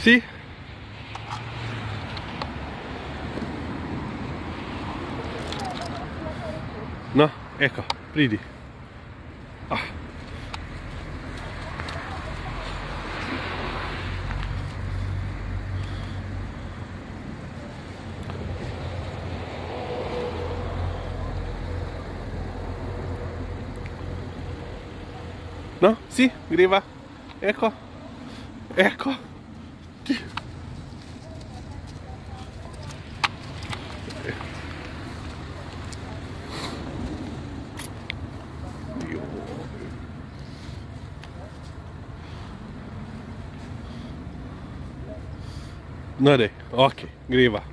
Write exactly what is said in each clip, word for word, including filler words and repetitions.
Sì? No, ecco, pridi. Ah. No? Sì, griva. Ecco. Ecco. No dai, ok, griva.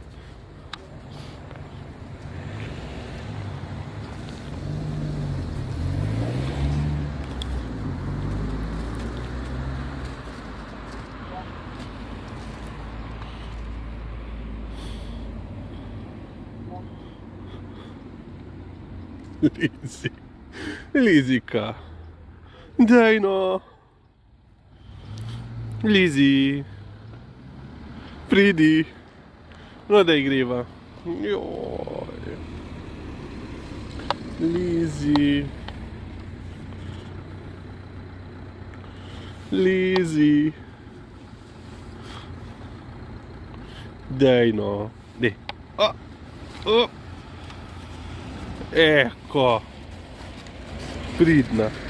Lizzy, Lizyka. Daj no. Lizzy. Pridi. No daj griva. Joj. Lizzy. Lizzy. Daj no. Dai. Oh. Oh. Ecco. Pridna.